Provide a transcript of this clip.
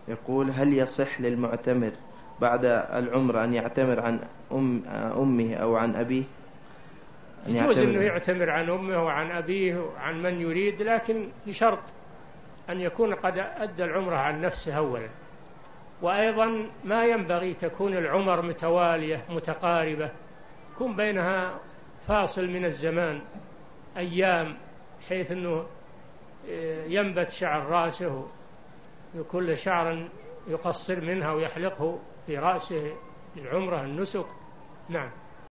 يقول: هل يصح للمعتمر بعد العمرة أن يعتمر عن أمه أو عن أبيه؟ يجوز أنه يعتمر عن أمه وعن أبيه وعن من يريد، لكن بشرط أن يكون قد أدى العمرة عن نفسه أولا. وأيضا ما ينبغي تكون العمر متوالية متقاربة، يكون بينها فاصل من الزمان أيام، حيث أنه ينبت شعر رأسه وكل شعر يقصر منها ويحلقه في رأسه للعمرة النسك. نعم.